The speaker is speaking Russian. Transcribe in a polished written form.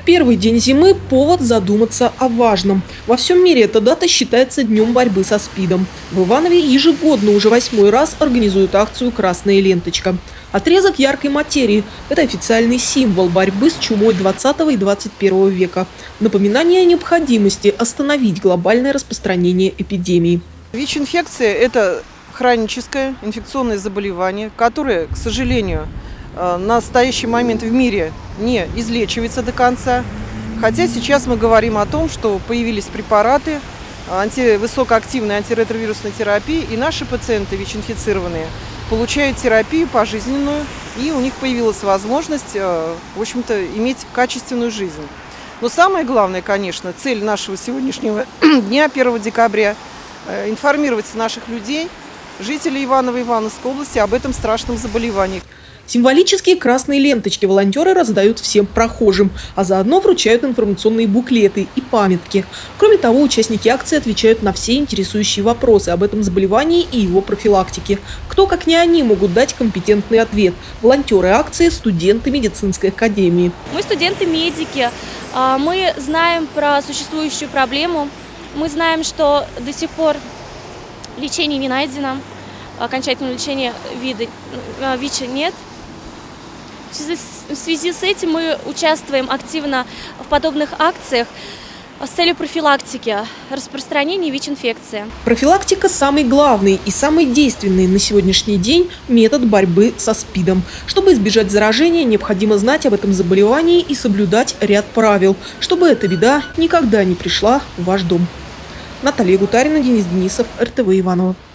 Первый день зимы – повод задуматься о важном. Во всем мире эта дата считается днем борьбы со СПИДом. В Иванове ежегодно уже 8-й раз организуют акцию «Красная ленточка». Отрезок яркой материи – это официальный символ борьбы с чумой 20 и 21 века. Напоминание о необходимости остановить глобальное распространение эпидемии. ВИЧ-инфекция – это хроническое инфекционное заболевание, которое, к сожалению, на настоящий момент в мире не излечивается до конца. Хотя сейчас мы говорим о том, что появились препараты высокоактивной антиретровирусной терапии, и наши пациенты ВИЧ-инфицированные получают терапию пожизненную, и у них появилась возможность, в общем-то, иметь качественную жизнь. Но самое главное, конечно, цель нашего сегодняшнего дня, 1 декабря, информировать наших людей, жителей Иванова и Ивановской области, об этом страшном заболевании. Символические красные ленточки волонтеры раздают всем прохожим, а заодно вручают информационные буклеты и памятки. Кроме того, участники акции отвечают на все интересующие вопросы об этом заболевании и его профилактике. Кто, как не они, могут дать компетентный ответ? Волонтеры акции – студенты медицинской академии. Мы студенты-медики, мы знаем про существующую проблему, мы знаем, что до сих пор лечение не найдено, окончательного лечения ВИЧа нет. В связи с этим мы участвуем активно в подобных акциях с целью профилактики распространения ВИЧ-инфекции. Профилактика – самый главный и самый действенный на сегодняшний день метод борьбы со СПИДом. Чтобы избежать заражения, необходимо знать об этом заболевании и соблюдать ряд правил, чтобы эта беда никогда не пришла в ваш дом. Наталья Гутарина, Денис Денисов, РТВ Иваново.